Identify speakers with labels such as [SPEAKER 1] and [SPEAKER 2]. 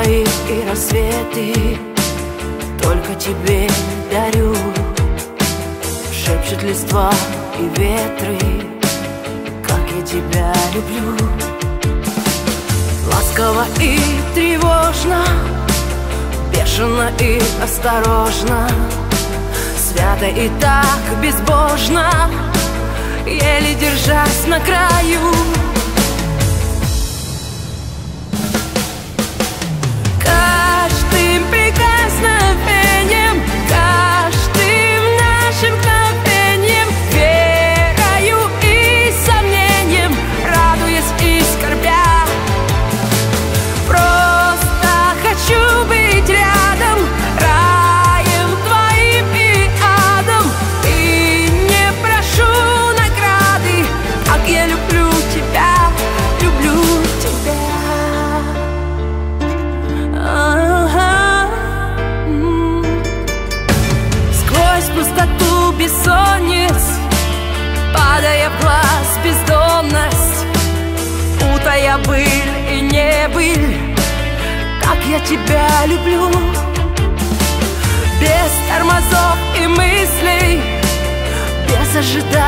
[SPEAKER 1] мои и рассветы только тебе дарю. Шепчут листва и ветры, как я тебя люблю. Ласково и тревожно, бешено и осторожно, свято и так безбожно, еле держась на краю. Каждым прикосновением, каждым нашим мгновением, верою и сомнением, радуясь и скорбя, просто хочу быть рядом, раем твоим и адом, и не прошу награды, как я люблю тебя, люблю тебя. Сквозь пустоту бессонниц, падая в глаз бездомность, путая быль и небыль, как я тебя люблю. Без тормозов и мыслей, без ожиданий